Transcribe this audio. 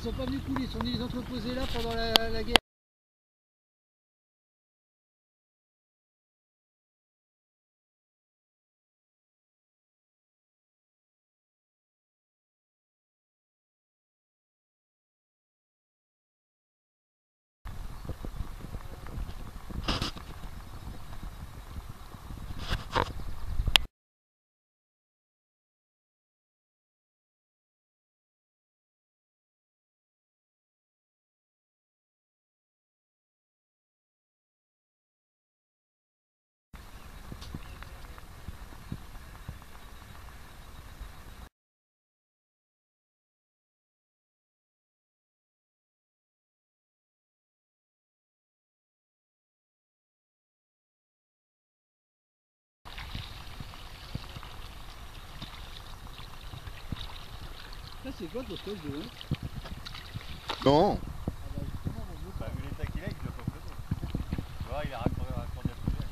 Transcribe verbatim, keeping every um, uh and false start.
ils sont pas venus couler, ils sont venus les entreposer là pendant la, la guerre. Ça c'est quoi ton poste de hein? Non. Bah, vu l'état qu'il a, il doit pas flotter. Tu vois, il a raccordé raccordé à projet.